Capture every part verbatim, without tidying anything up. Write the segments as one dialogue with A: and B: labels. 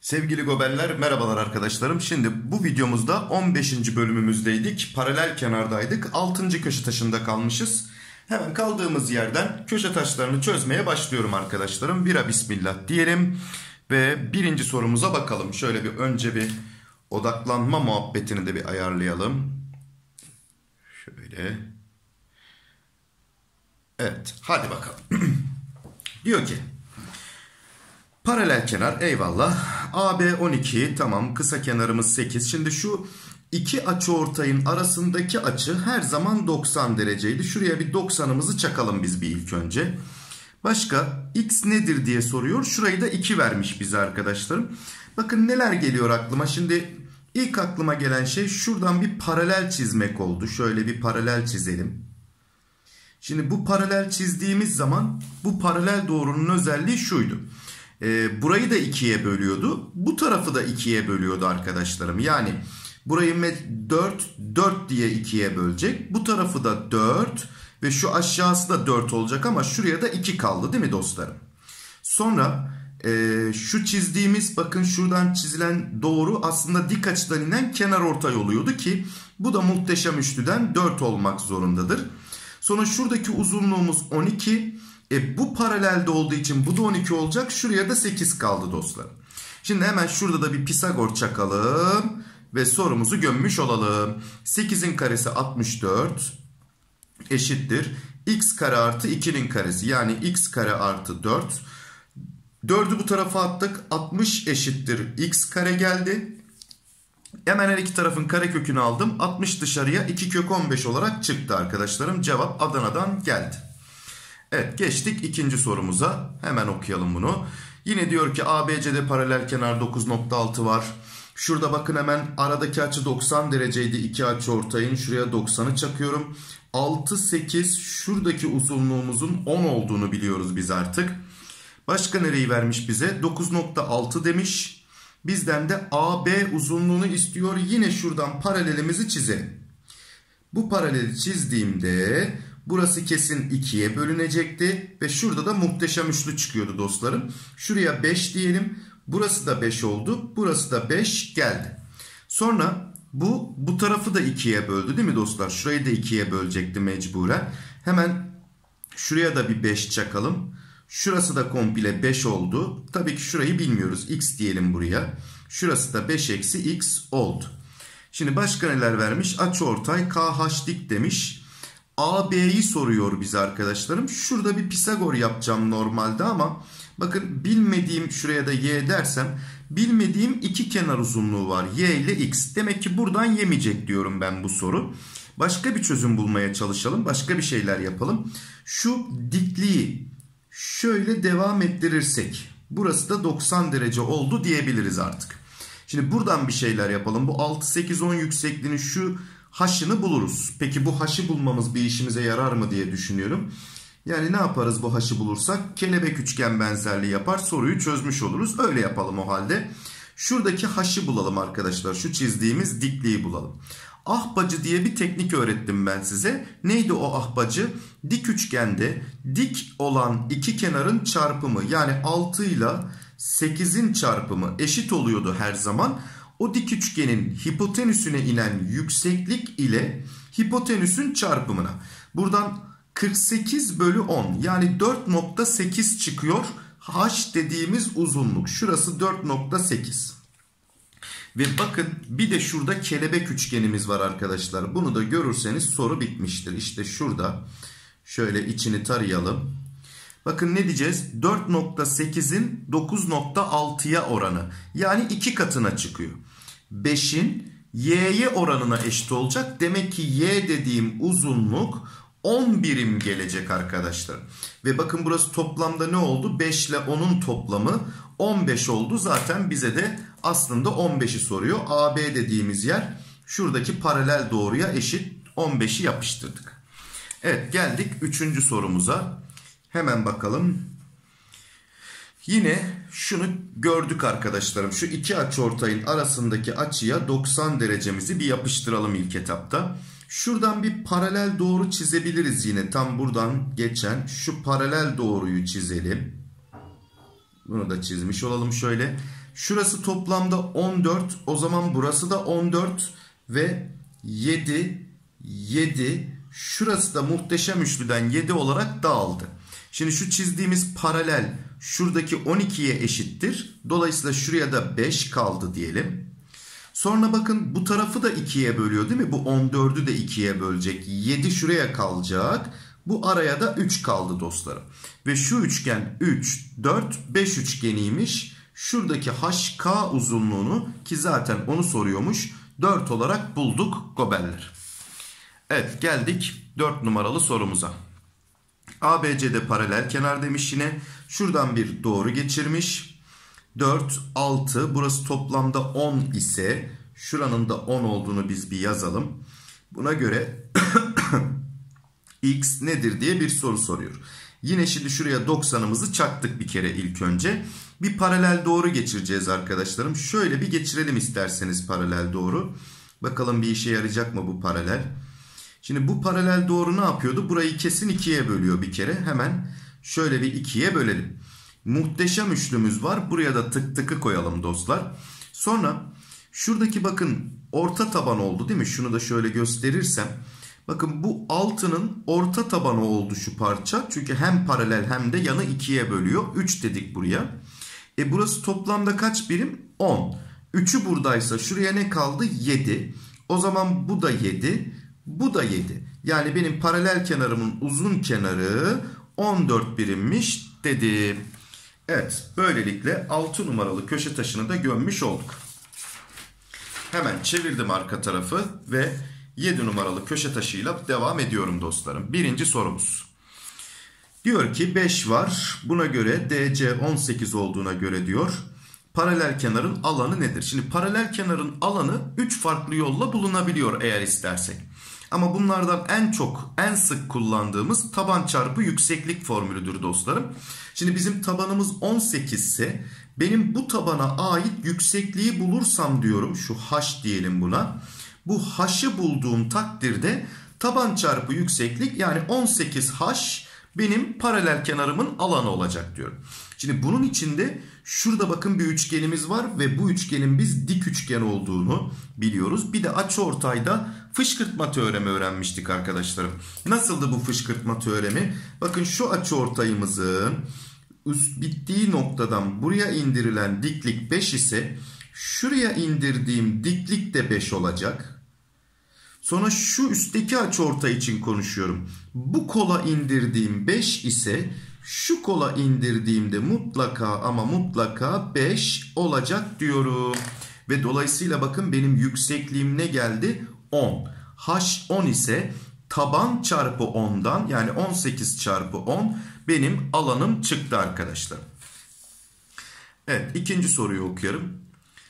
A: Sevgili gobeller, merhabalar arkadaşlarım. Şimdi bu videomuzda on beşinci bölümümüzdeydik. Paralel kenardaydık. altıncı köşe taşında kalmışız. Hemen kaldığımız yerden köşe taşlarını çözmeye başlıyorum arkadaşlarım. Bira bismillah diyelim ve birinci sorumuza bakalım. Şöyle bir önce bir odaklanma muhabbetini de bir ayarlayalım. Şöyle. Evet, hadi bakalım. Diyor ki paralel kenar, eyvallah. A B on iki, tamam, kısa kenarımız sekiz. Şimdi şu iki açıortayın arasındaki açı her zaman doksan dereceydi. Şuraya bir doksanımızı çakalım biz bir ilk önce. Başka x nedir diye soruyor. Şurayı da iki vermiş bize arkadaşlarım. Bakın neler geliyor aklıma. Şimdi ilk aklıma gelen şey şuradan bir paralel çizmek oldu. Şöyle bir paralel çizelim. Şimdi bu paralel çizdiğimiz zaman bu paralel doğrunun özelliği şuydu. E, burayı da ikiye bölüyordu. Bu tarafı da ikiye bölüyordu arkadaşlarım. Yani burayı dört, dört diye ikiye bölecek. Bu tarafı da dört ve şu aşağısı da dört olacak ama şuraya da iki kaldı değil mi dostlarım? Sonra e, şu çizdiğimiz, bakın şuradan çizilen doğru aslında dik açıdan inen kenarortay oluyordu ki bu da muhteşem üçlüden dört olmak zorundadır. Sonra şuradaki uzunluğumuz on iki. E bu paralelde olduğu için bu da on iki olacak. Şuraya da sekiz kaldı dostlar. Şimdi hemen şurada da bir Pisagor çakalım. Ve sorumuzu gömmüş olalım. sekizin karesi altmış dört eşittir. X kare artı ikinin karesi. Yani x kare artı dört. dördü bu tarafa attık. altmış eşittir. X kare geldi. Hemen her iki tarafın karekökünü aldım. altmış dışarıya iki kök on beş olarak çıktı arkadaşlarım. Cevap Adana'dan geldi. Evet, geçtik ikinci sorumuza. Hemen okuyalım bunu. Yine diyor ki A B C'de paralel kenar dokuz nokta altı var. Şurada bakın hemen aradaki açı doksan dereceydi. İki açıortayın şuraya doksanı çakıyorum. altı, sekiz, şuradaki uzunluğumuzun on olduğunu biliyoruz biz artık. Başka nereyi vermiş bize? dokuz nokta altı demiş. Bizden de A B uzunluğunu istiyor. Yine şuradan paralelimizi çizelim. Bu paraleli çizdiğimde burası kesin ikiye bölünecekti. Ve şurada da muhteşem üçlü çıkıyordu dostlarım. Şuraya beş diyelim. Burası da beş oldu. Burası da beş geldi. Sonra bu bu tarafı da ikiye böldü değil mi dostlar? Şurayı da ikiye bölecekti mecburen. Hemen şuraya da bir beş çakalım. Şurası da komple beş oldu. Tabii ki şurayı bilmiyoruz. X diyelim buraya. Şurası da beş eksi x oldu. Şimdi başka neler vermiş? Açıortay K H dik demiş. A B'yi soruyor bize arkadaşlarım. Şurada bir Pisagor yapacağım normalde ama bakın bilmediğim, şuraya da y dersem bilmediğim iki kenar uzunluğu var. Y ile x. Demek ki buradan yemeyecek diyorum ben bu soru. Başka bir çözüm bulmaya çalışalım. Başka bir şeyler yapalım. Şu dikliği şöyle devam ettirirsek burası da doksan derece oldu diyebiliriz artık. Şimdi buradan bir şeyler yapalım. Bu altı, sekiz, on yüksekliğinin şu h'ını buluruz. Peki bu h'ı bulmamız bir işimize yarar mı diye düşünüyorum. Yani ne yaparız bu h'ı bulursak? Kelebek üçgen benzerliği yapar, soruyu çözmüş oluruz. Öyle yapalım o halde. Şuradaki h'ı bulalım arkadaşlar. Şu çizdiğimiz dikliği bulalım. Ahbacı diye bir teknik öğrettim ben size. Neydi o ahbacı? Dik üçgende dik olan iki kenarın çarpımı, yani altı ile sekizin çarpımı eşit oluyordu her zaman. O dik üçgenin hipotenüsüne inen yükseklik ile hipotenüsün çarpımına. Buradan kırk sekiz bölü on, yani dört nokta sekiz çıkıyor. H dediğimiz uzunluk. Şurası dört nokta sekiz. Ve bakın bir de şurada kelebek üçgenimiz var arkadaşlar. Bunu da görürseniz soru bitmiştir. İşte şurada şöyle içini tarayalım. Bakın ne diyeceğiz? dört nokta sekizin dokuz nokta altıya oranı. Yani iki katına çıkıyor. beşin y'ye oranına eşit olacak. Demek ki y dediğim uzunluk on birim gelecek arkadaşlar. Ve bakın burası toplamda ne oldu? beş ile onun toplamı on beş oldu. Zaten bize de aslında on beşi soruyor. A B dediğimiz yer şuradaki paralel doğruya eşit. on beşi yapıştırdık. Evet, geldik üçüncü sorumuza. Hemen bakalım. Yine şunu gördük arkadaşlarım. Şu iki açıortayın arasındaki açıya doksan derecemizi bir yapıştıralım ilk etapta. Şuradan bir paralel doğru çizebiliriz yine. Tam buradan geçen şu paralel doğruyu çizelim. Bunu da çizmiş olalım şöyle. Şurası toplamda on dört. O zaman burası da on dört ve yedi, yedi. Şurası da muhteşem üçlüden yedi olarak dağıldı. Şimdi şu çizdiğimiz paralel şuradaki on ikiye eşittir. Dolayısıyla şuraya da beş kaldı diyelim. Sonra bakın bu tarafı da ikiye bölüyor değil mi? Bu on dördü de ikiye bölecek. yedi şuraya kalacak. Bu araya da üç kaldı dostlarım. Ve şu üçgen üç, dört, beş üçgeniymiş. Şuradaki H K uzunluğunu, ki zaten onu soruyormuş, dört olarak bulduk gobeller. Evet, geldik dört numaralı sorumuza. A B C'de paralel kenar demiş yine. Şuradan bir doğru geçirmiş. dört, altı. Burası toplamda on ise şuranın da on olduğunu biz bir yazalım. Buna göre x nedir diye bir soru soruyor. Yine şimdi şuraya doksanımızı çaktık bir kere ilk önce. Bir paralel doğru geçireceğiz arkadaşlarım. Şöyle bir geçirelim isterseniz paralel doğru. Bakalım bir işe yarayacak mı bu paralel. Şimdi bu paralel doğru ne yapıyordu? Burayı kesin ikiye bölüyor bir kere. Hemen şöyle bir ikiye bölelim. Muhteşem üçlümüz var. Buraya da tık tıkı koyalım dostlar. Sonra şuradaki bakın orta taban oldu değil mi? Şunu da şöyle gösterirsem. Bakın bu altının orta tabanı oldu şu parça. Çünkü hem paralel hem de yanı ikiye bölüyor. üç dedik buraya. E burası toplamda kaç birim? on. üçü buradaysa şuraya ne kaldı? yedi. O zaman bu da yedi. Bu da yedi. Yani benim paralel kenarımın uzun kenarı on dört birimmiş dedim. Evet, böylelikle altı numaralı köşe taşını da gömmüş olduk. Hemen çevirdim arka tarafı ve yedi numaralı köşe taşıyla devam ediyorum dostlarım. Birinci sorumuz. Diyor ki beş var. Buna göre D C on sekiz olduğuna göre diyor. Paralel kenarın alanı nedir? Şimdi paralel kenarın alanı üç farklı yolla bulunabiliyor eğer istersek. Ama bunlardan en çok, en sık kullandığımız taban çarpı yükseklik formülüdür dostlarım. Şimdi bizim tabanımız on sekiz ise benim bu tabana ait yüksekliği bulursam diyorum, şu h diyelim buna. Bu h'ı bulduğum takdirde taban çarpı yükseklik, yani on sekiz h benim paralel kenarımın alanı olacak diyorum. Şimdi bunun içinde şurada bakın bir üçgenimiz var ve bu üçgenin biz dik üçgen olduğunu biliyoruz. Bir de açıortayda fışkırtma teoremi öğrenmiştik arkadaşlarım. Nasıldı bu fışkırtma teoremi? Bakın şu açıortayımızın üst bittiği noktadan buraya indirilen diklik beş ise şuraya indirdiğim diklik de beş olacak. Sonra şu üstteki açıortay için konuşuyorum. Bu kola indirdiğim beş ise şu kola indirdiğimde mutlaka ama mutlaka beş olacak diyorum. Ve dolayısıyla bakın benim yüksekliğim ne geldi? on. H on ise taban çarpı ondan, yani on sekiz çarpı on benim alanım çıktı arkadaşlar. Evet, ikinci soruyu okuyorum.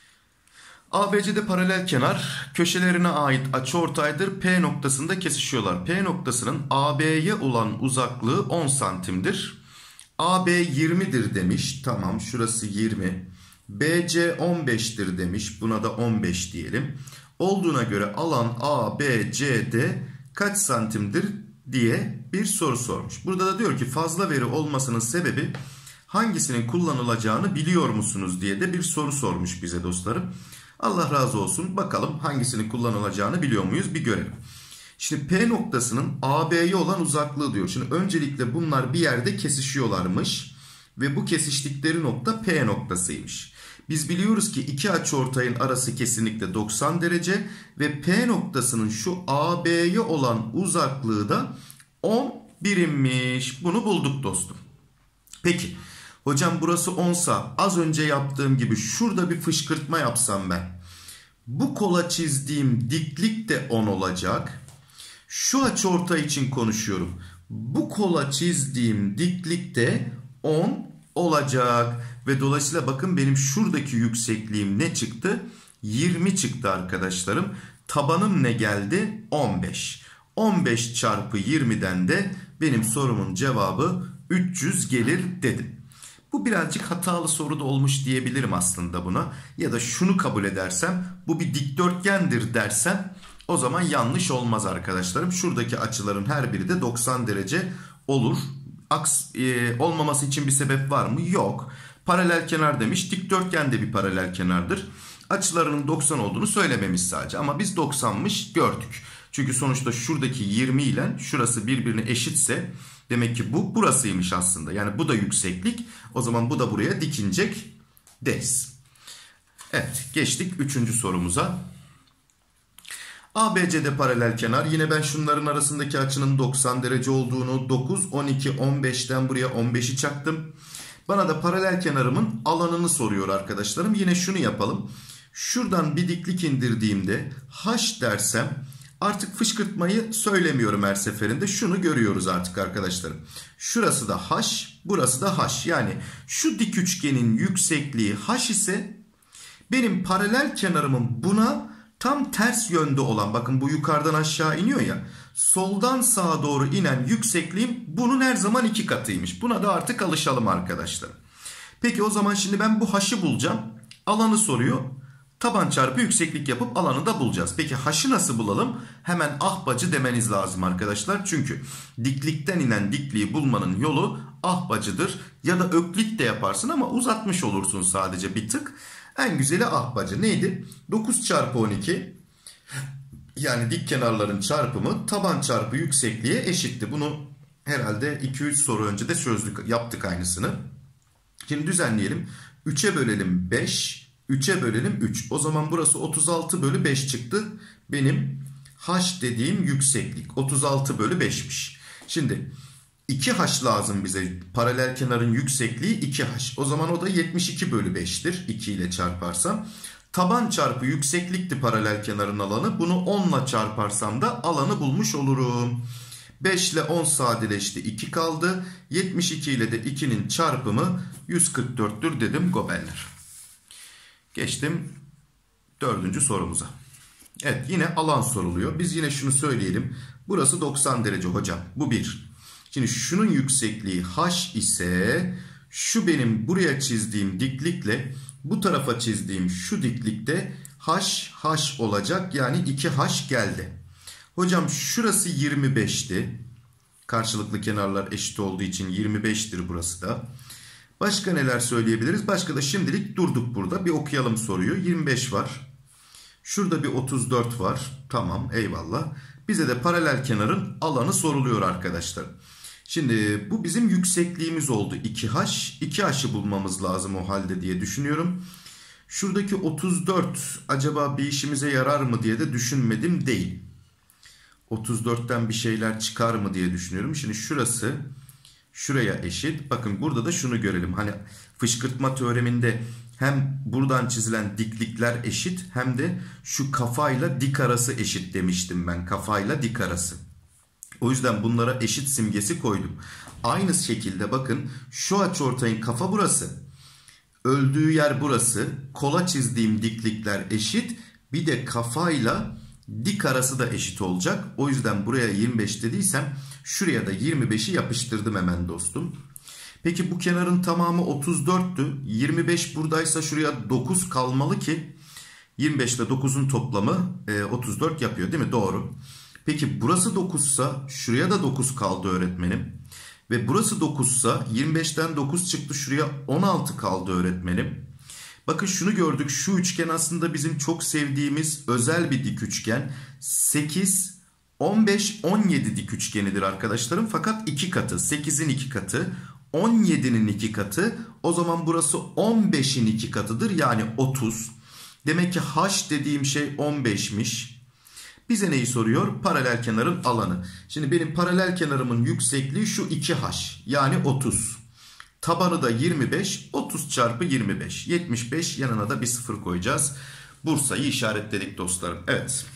A: A B C'de paralel kenar köşelerine ait açıortaydır. P noktasında kesişiyorlar. P noktasının A B'ye olan uzaklığı on santimdir. A B yirmidir demiş. Tamam, şurası yirmi. B C on beştir demiş. Buna da on beş diyelim. Olduğuna göre alan A B C D kaç santimdir diye bir soru sormuş. Burada da diyor ki fazla veri olmasının sebebi hangisinin kullanılacağını biliyor musunuz diye de bir soru sormuş bize dostlarım. Allah razı olsun. Bakalım hangisinin kullanılacağını biliyor muyuz? Bir görelim. Şimdi P noktasının A B'ye olan uzaklığı diyor. Şimdi öncelikle bunlar bir yerde kesişiyorlarmış. Ve bu kesiştikleri nokta P noktasıymış. Biz biliyoruz ki iki açıortayın arası kesinlikle doksan derece. Ve P noktasının şu A B'ye olan uzaklığı da on birimmiş. Bunu bulduk dostum. Peki. Hocam burası on sa az önce yaptığım gibi şurada bir fışkırtma yapsam ben. Bu kola çizdiğim diklik de on olacak. Şu açıortay için konuşuyorum. Bu kola çizdiğim diklik de on olacak. Ve dolayısıyla bakın benim şuradaki yüksekliğim ne çıktı? yirmi çıktı arkadaşlarım. Tabanım ne geldi? on beş. on beş çarpı yirmiden de benim sorumun cevabı üç yüz gelir dedim. Bu birazcık hatalı soru da olmuş diyebilirim aslında buna. Ya da şunu kabul edersem bu bir dikdörtgendir dersem o zaman yanlış olmaz arkadaşlarım. Şuradaki açıların her biri de doksan derece olur. Aks, e, olmaması için bir sebep var mı? Yok. Paralel kenar demiş. Dikdörtgen de bir paralel kenardır. Açılarının doksan olduğunu söylememiş sadece. Ama biz doksanmış gördük. Çünkü sonuçta şuradaki yirmi ile şurası birbirine eşitse demek ki bu burasıymış aslında. Yani bu da yükseklik. O zaman bu da buraya dikinecek deriz. Evet, geçtik üçüncü sorumuza. A B C'de paralel kenar. Yine ben şunların arasındaki açının doksan derece olduğunu, dokuz, on iki, on beşten buraya on beşi çaktım. Bana da paralel kenarımın alanını soruyor arkadaşlarım. Yine şunu yapalım. Şuradan bir diklik indirdiğimde H dersem artık fışkırtmayı söylemiyorum her seferinde. Şunu görüyoruz artık arkadaşlarım. Şurası da H, burası da H. Yani şu dik üçgenin yüksekliği H ise benim paralel kenarımın buna tam ters yönde olan, bakın bu yukarıdan aşağı iniyor ya, soldan sağa doğru inen yüksekliğim bunun her zaman iki katıymış. Buna da artık alışalım arkadaşlar. Peki o zaman şimdi ben bu H'ı bulacağım. Alanı soruyor. Taban çarpı yükseklik yapıp alanı da bulacağız. Peki H'ı nasıl bulalım? Hemen ahbacı demeniz lazım arkadaşlar. Çünkü diklikten inen dikliği bulmanın yolu ahbacıdır. Ya da öklit de yaparsın ama uzatmış olursun sadece bir tık. En güzeli ahbacı. Neydi? dokuz çarpı on iki, yani dik kenarların çarpımı taban çarpı yüksekliğe eşitti. Bunu herhalde iki üç soru önce de çözdük, yaptık aynısını. Şimdi düzenleyelim. üçe bölelim beş, üçe bölelim üç. O zaman burası otuz altı bölü beş çıktı. Benim H dediğim yükseklik otuz altı bölü beşmiş. Şimdi iki H lazım bize. Paralel kenarın yüksekliği iki H. O zaman o da yetmiş iki bölü beş'tir. iki ile çarparsam. Taban çarpı yükseklikti paralel kenarın alanı. Bunu on ile çarparsam da alanı bulmuş olurum. beş ile on sadeleşti. iki kaldı. yetmiş iki ile de ikinin çarpımı yüz kırk dört'tür dedim gobeller. Geçtim dördüncü sorumuza. Evet, yine alan soruluyor. Biz yine şunu söyleyelim. Burası doksan derece hocam. Bu bir. Şimdi şunun yüksekliği H ise şu benim buraya çizdiğim diklikle bu tarafa çizdiğim şu diklikte H H olacak. Yani iki H geldi. Hocam şurası yirmi beş'ti. Karşılıklı kenarlar eşit olduğu için yirmi beş'tir burası da. Başka neler söyleyebiliriz? Başka da şimdilik durduk burada. Bir okuyalım soruyu. yirmi beş var. Şurada bir otuz dört var. Tamam, eyvallah. Bize de paralel kenarın alanı soruluyor arkadaşlar. Şimdi bu bizim yüksekliğimiz oldu. iki H. iki H'ı bulmamız lazım o halde diye düşünüyorum. Şuradaki otuz dört acaba bir işimize yarar mı diye de düşünmedim değil. otuz dört'ten bir şeyler çıkar mı diye düşünüyorum. Şimdi şurası şuraya eşit. Bakın burada da şunu görelim. Hani fışkırtma teoreminde hem buradan çizilen diklikler eşit hem de şu kafayla dik arası eşit demiştim ben. Kafayla dik arası. O yüzden bunlara eşit simgesi koydum. Aynı şekilde bakın şu açıortayın kafa burası. Öldüğü yer burası. Kola çizdiğim diklikler eşit. Bir de kafayla dik arası da eşit olacak. O yüzden buraya yirmi beş dediysem şuraya da yirmi beş'i yapıştırdım hemen dostum. Peki bu kenarın tamamı otuz dört'tü. yirmi beş buradaysa şuraya dokuz kalmalı ki yirmi beş ile dokuzun toplamı otuz dört yapıyor değil mi? Doğru. Peki burası dokuzsa şuraya da dokuz kaldı öğretmenim. Ve burası dokuzsa yirmi beş'ten dokuz çıktı, şuraya on altı kaldı öğretmenim. Bakın şunu gördük. Şu üçgen aslında bizim çok sevdiğimiz özel bir dik üçgen. sekiz, on beş, on yedi dik üçgenidir arkadaşlarım. Fakat iki katı. sekiz'in iki katı. on yedi'nin iki katı. O zaman burası on beş'in iki katıdır. Yani otuz. Demek ki H dediğim şey on beş'miş. Bize neyi soruyor? Paralel kenarın alanı. Şimdi benim paralel kenarımın yüksekliği şu iki H. Yani otuz. Tabanı da yirmi beş. otuz çarpı yirmi beş. yetmiş beş. Yanına da bir sıfır koyacağız. Bursa'yı işaretledik dostlarım. Evet.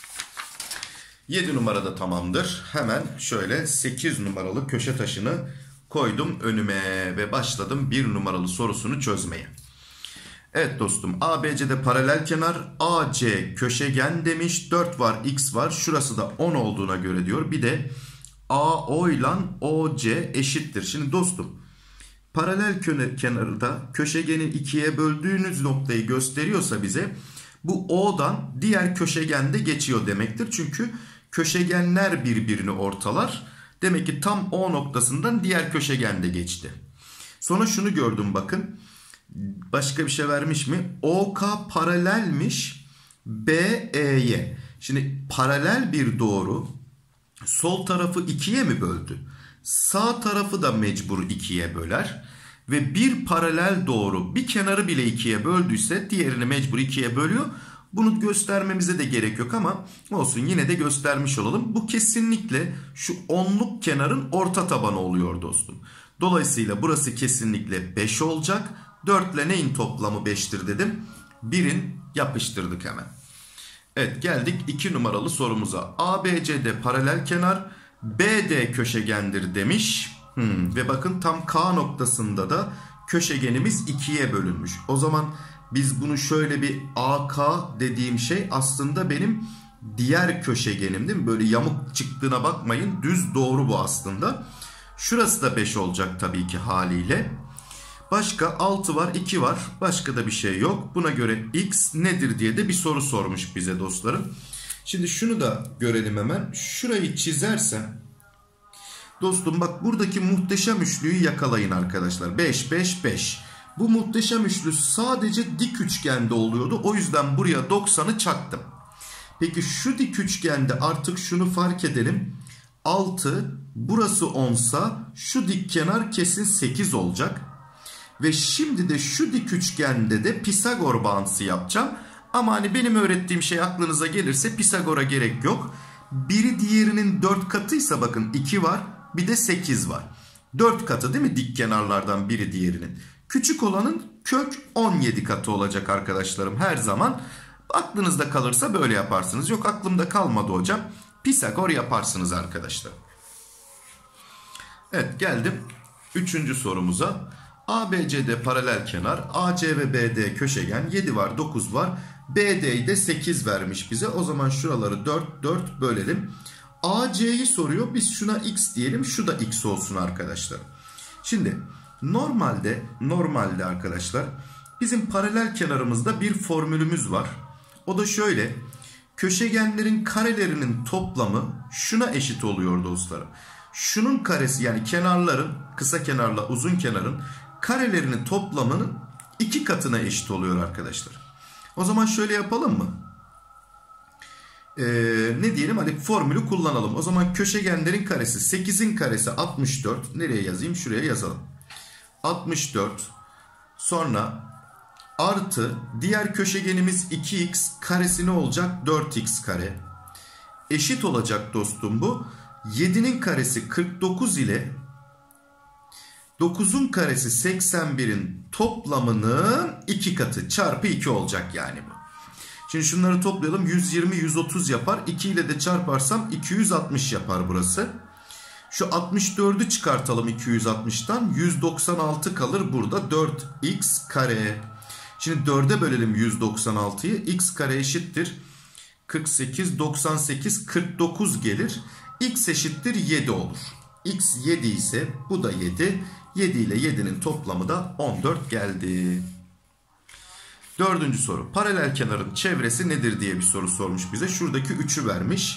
A: yedi numarada tamamdır. Hemen şöyle sekiz numaralı köşe taşını koydum önüme ve başladım bir numaralı sorusunu çözmeye. Evet dostum, A B C'de paralel kenar, A C köşegen demiş, dört var, x var, şurası da on olduğuna göre diyor. Bir de A O ile O C eşittir. Şimdi dostum, paralel kenarda köşegenin ikiye böldüğünüz noktayı gösteriyorsa bize bu O'dan diğer köşegen de geçiyor demektir. Çünkü köşegenler birbirini ortalar. Demek ki tam O noktasından diğer köşegen de geçti. Sonra şunu gördüm bakın. Başka bir şey vermiş mi? O K paralelmiş B E'ye. Şimdi paralel bir doğru sol tarafı ikiye mi böldü? Sağ tarafı da mecbur ikiye böler. Ve bir paralel doğru bir kenarı bile ikiye böldüyse diğerini mecbur ikiye bölüyor. Bunu göstermemize de gerek yok ama olsun, yine de göstermiş olalım. Bu kesinlikle şu onluk kenarın orta tabanı oluyor dostum. Dolayısıyla burası kesinlikle beş olacak. dört ile neyin toplamı beştir dedim. birin yapıştırdık hemen. Evet, geldik iki numaralı sorumuza. A B C D paralel kenar, B D köşegendir demiş. Hmm, ve bakın tam K noktasında da köşegenimiz ikiye bölünmüş. O zaman biz bunu şöyle bir A K dediğim şey aslında benim diğer köşegenim değil mi? Böyle yamuk çıktığına bakmayın. Düz doğru bu aslında. Şurası da beş olacak tabii ki haliyle. Başka altı var, iki var. Başka da bir şey yok. Buna göre x nedir diye de bir soru sormuş bize dostlarım. Şimdi şunu da görelim hemen. Şurayı çizersem dostum bak, buradaki muhteşem üçlüyü yakalayın arkadaşlar. beş, beş, beş. Bu muhteşem üçlü sadece dik üçgende oluyordu. O yüzden buraya doksanı çaktım. Peki şu dik üçgende artık şunu fark edelim. altı, burası onsa şu dik kenar kesin sekiz olacak. Ve şimdi de şu dik üçgende de Pisagor bağıntısı yapacağım. Ama hani benim öğrettiğim şey aklınıza gelirse Pisagor'a gerek yok. Biri diğerinin dört katıysa bakın iki var, bir de sekiz var. dört katı değil mi dik kenarlardan biri diğerinin? Küçük olanın kök on yedi katı olacak arkadaşlarım her zaman. Aklınızda kalırsa böyle yaparsınız. Yok aklımda kalmadı hocam. Pisagor yaparsınız arkadaşlar. Evet, geldim üçüncü sorumuza. A B C D paralel kenar, A C ve B D köşegen, yedi var, dokuz var. B D'yi de sekiz vermiş bize. O zaman şuraları dört, dört bölelim. A C'yi soruyor. Biz şuna x diyelim. Şu da x olsun arkadaşlar. Şimdi normalde normalde arkadaşlar bizim paralel kenarımızda bir formülümüz var. O da şöyle. Köşegenlerin karelerinin toplamı şuna eşit oluyor dostlarım. Şunun karesi, yani kenarların, kısa kenarla uzun kenarın karelerinin toplamının iki katına eşit oluyor arkadaşlar. O zaman şöyle yapalım mı? Ee, ne diyelim? Hadi formülü kullanalım. O zaman köşegenlerin karesi, sekizin karesi altmış dört. Nereye yazayım? Şuraya yazalım. altmış dört. Sonra artı diğer köşegenimiz iki x, karesi ne olacak? dört x kare. Eşit olacak dostum bu. yedinin karesi kırk dokuz ile dokuzun karesi seksen birin toplamının iki katı çarpı iki olacak yani bu. Şimdi şunları toplayalım. yüz yirmi, yüz otuz yapar. iki ile de çarparsam iki yüz altmış yapar burası. Şu altmış dördü çıkartalım iki yüz altmıştan. yüz doksan altı kalır burada. dört x kare. Şimdi dörde bölelim yüz doksan altıyı. X kare eşittir kırk sekiz, doksan sekiz, kırk dokuz gelir. X eşittir yedi olur. X yedi ise bu da yedi. yedi ile yedinin toplamı da on dört geldi. Dördüncü soru. Paralel kenarın çevresi nedir diye bir soru sormuş bize. Şuradaki üçü vermiş.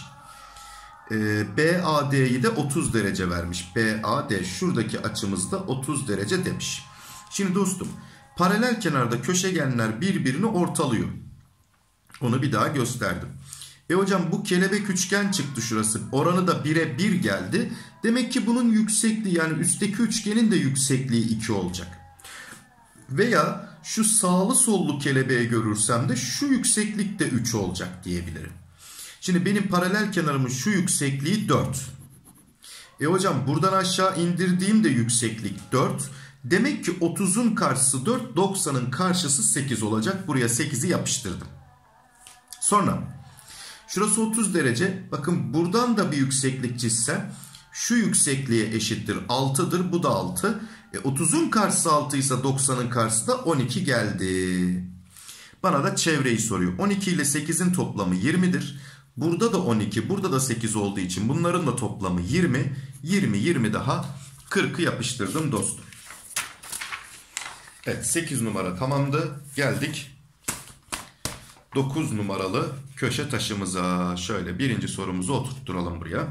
A: Ee, B A D'yi de otuz derece vermiş. B A D şuradaki açımızda otuz derece demiş. Şimdi dostum, paralel kenarda köşegenler birbirini ortalıyor. Onu bir daha gösterdim. E hocam bu kelebek üçgen çıktı şurası. Oranı da bire bir geldi. Demek ki bunun yüksekliği, yani üstteki üçgenin de yüksekliği iki olacak. Veya şu sağlı sollu kelebeği görürsem de şu yükseklik de üç olacak diyebilirim. Şimdi benim paralel kenarımın şu yüksekliği dört. E hocam buradan aşağı indirdiğim de yükseklik dört. Demek ki otuzun karşısı dört, doksanın karşısı sekiz olacak. Buraya sekizi yapıştırdım. Sonra şurası otuz derece. Bakın buradan da bir yükseklik çizsem şu yüksekliğe eşittir altıdır. Bu da altı. E, otuzun karşısı altı ise doksanın karşısı da on iki geldi. Bana da çevreyi soruyor. on iki ile sekizin toplamı yirmidir. Burada da on iki, burada da sekiz olduğu için bunların da toplamı yirmi. yirmi, yirmi daha kırkı yapıştırdım dostum. Evet, sekiz numara tamamdı. Geldik dokuz numaralı köşe taşımıza. Şöyle birinci sorumuzu oturtturalım buraya.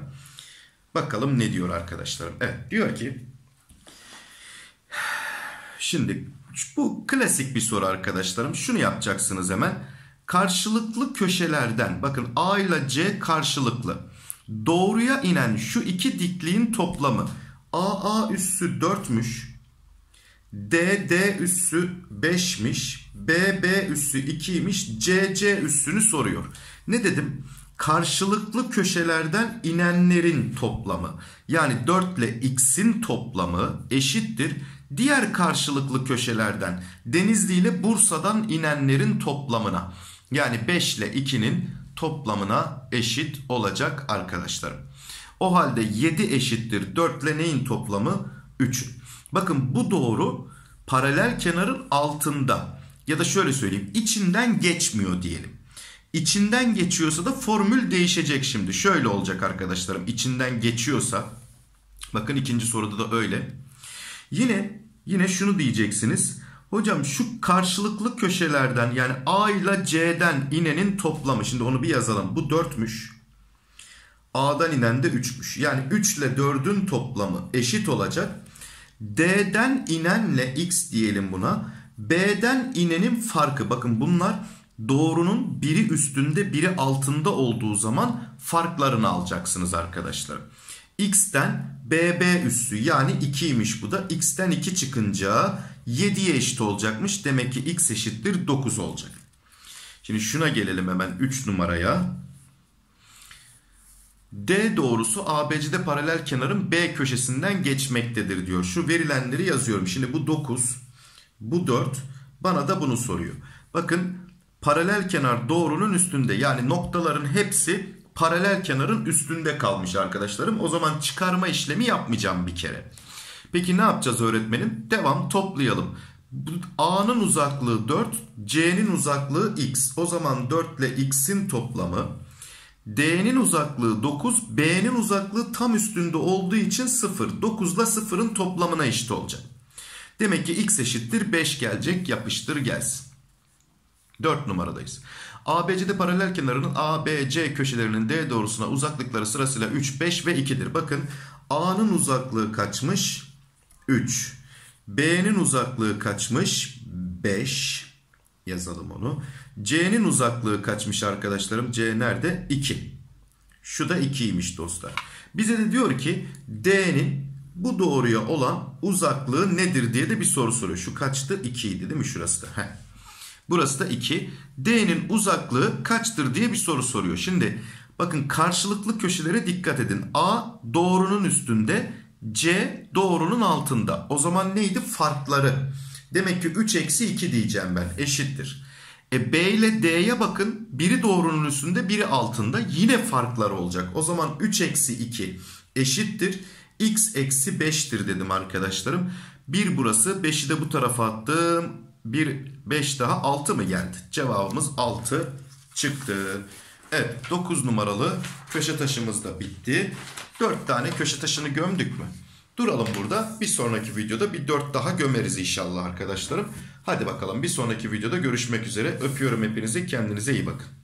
A: Bakalım ne diyor arkadaşlarım. Evet, diyor ki şimdi Bu klasik bir soru arkadaşlarım. Şunu yapacaksınız hemen. Karşılıklı köşelerden, bakın A ile C karşılıklı. Doğruya inen şu iki dikliğin toplamı. A A üssü dörtmüş. D D üssü beşmiş. B B üssü ikiymiş. C C üssünü soruyor. Ne dedim? Karşılıklı köşelerden inenlerin toplamı. Yani dört ile x'in toplamı eşittir. Diğer karşılıklı köşelerden Denizli ile Bursa'dan inenlerin toplamına. Yani beş ile ikinin toplamına eşit olacak arkadaşlarım. O halde yedi eşittir dört ile neyin toplamı? üçün. Bakın bu doğru paralel kenarın altında. Ya da şöyle söyleyeyim, içinden geçmiyor diyelim. İçinden geçiyorsa da formül değişecek şimdi. Şöyle olacak arkadaşlarım. İçinden geçiyorsa, bakın ikinci soruda da öyle. Yine yine şunu diyeceksiniz. Hocam şu karşılıklı köşelerden, yani A ile C'den inenin toplamı. Şimdi onu bir yazalım. Bu dörtmüş. A'dan inen de üçmüş. Yani üç ile dördün toplamı eşit olacak. D'den inenle x diyelim buna. B'den inenin farkı. Bakın bunlar doğrunun biri üstünde biri altında olduğu zaman farklarını alacaksınız arkadaşlar. X'ten B B üssü, yani ikiymiş bu da. X'ten iki çıkınca yediye eşit olacakmış. Demek ki x eşittir dokuz olacak. Şimdi şuna gelelim hemen, üç numaraya. D doğrusu A B C'de paralel kenarın B köşesinden geçmektedir diyor. Şu verilenleri yazıyorum. Şimdi bu dokuz, bu dört, bana da bunu soruyor. Bakın paralel kenar doğrunun üstünde, yani noktaların hepsi paralel kenarın üstünde kalmış arkadaşlarım. O zaman çıkarma işlemi yapmayacağım bir kere. Peki ne yapacağız öğretmenim? Devam, toplayalım. A'nın uzaklığı dört, C'nin uzaklığı x. O zaman dört ile x'in toplamı. D'nin uzaklığı dokuz, B'nin uzaklığı tam üstünde olduğu için sıfır. dokuz ile sıfırın toplamına eşit olacak. Demek ki x eşittir beş gelecek. Yapıştır gelsin. dört numaradayız. A B C'de paralel kenarının A B C köşelerinin D doğrusuna uzaklıkları sırasıyla üç, beş ve ikidir. Bakın A'nın uzaklığı kaçmış? üç. B'nin uzaklığı kaçmış? beş. Yazalım onu. C'nin uzaklığı kaçmış arkadaşlarım? C nerede? iki. Şu da ikiymiş dostlar. Bize de diyor ki D'nin bu doğruya olan uzaklığı nedir diye de bir soru soruyor. Şu kaçtı? ikiydi değil mi? Şurası da. Heh. Burası da iki. D'nin uzaklığı kaçtır diye bir soru soruyor. Şimdi bakın karşılıklı köşelere dikkat edin. A doğrunun üstünde, C doğrunun altında. O zaman neydi? Farkları. Demek ki üç eksi iki diyeceğim ben. Eşittir. E B ile D'ye bakın. Biri doğrunun üstünde, biri altında. Yine farklar olacak. O zaman üç eksi iki eşittir. X eksi beştir dedim arkadaşlarım. bir burası. beşi de bu tarafa attım. bir, beş daha altı mı geldi? Cevabımız altı çıktı. Evet, dokuz numaralı köşe taşımız da bitti. dört tane köşe taşını gömdük mü? Duralım burada. Bir sonraki videoda bir dört daha gömeriz inşallah arkadaşlarım. Hadi bakalım, bir sonraki videoda görüşmek üzere. Öpüyorum hepinizi. Kendinize iyi bakın.